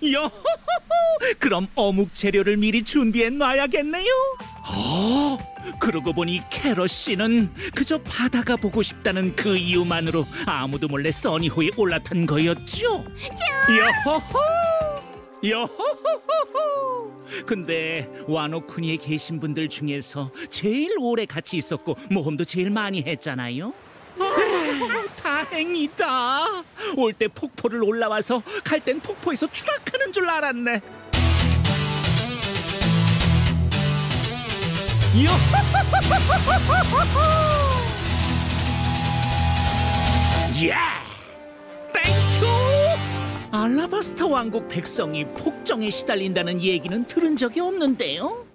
여, 그럼 어묵 재료를 미리 준비해 놔야겠네요. 그러고 보니 캐럿 씨는 그저 바다가 보고 싶다는 그 이유만으로 아무도 몰래 써니호에 올라탄 거였죠? 여호호! 여호호호호! 근데 와노쿠니에 계신 분들 중에서 제일 오래 같이 있었고 모험도 제일 많이 했잖아요. 다행이다. 올 때 폭포를 올라와서 갈 땐 폭포에서 추락하는 줄 알았네. 야! 땡큐! 알라바스타 왕국 백성이 폭정에 시달린다는 얘기는 들은 적이 없는데요?